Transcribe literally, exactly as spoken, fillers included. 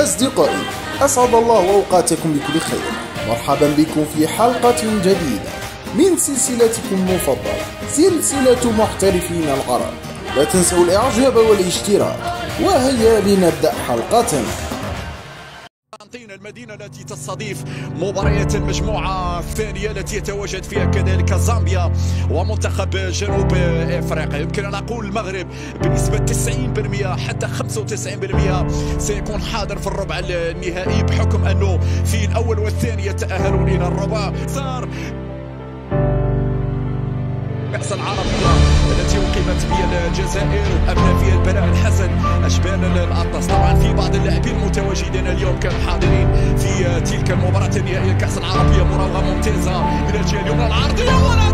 أصدقائي، أسعد الله أوقاتكم بكل خير. مرحبا بكم في حلقة جديدة من سلسلتكم المفضلة، سلسلة محترفين العرب. لا تنسوا الإعجاب والاشتراك، وهيا لنبدأ حلقتنا. المدينة التي تستضيف مباريات المجموعة الثانية التي يتواجد فيها كذلك زامبيا ومنتخب جنوب افريقيا. يمكن ان اقول المغرب بنسبة تسعين بالمئة حتى خمسة وتسعين بالمئة سيكون حاضر في الربع النهائي، بحكم انه في الاول والثاني يتأهلون الى الربع. صار كأس العربية التي أقيمت في الجزائر وأبنى فيها البلاء الحسن أشبال الأطلس. طبعا في بعض اللاعبين المتواجدين اليوم كانوا حاضرين في تلك المباراة النهائية كأس العربية. مراوغة ممتازة إلى الجهة اليمنى العرضية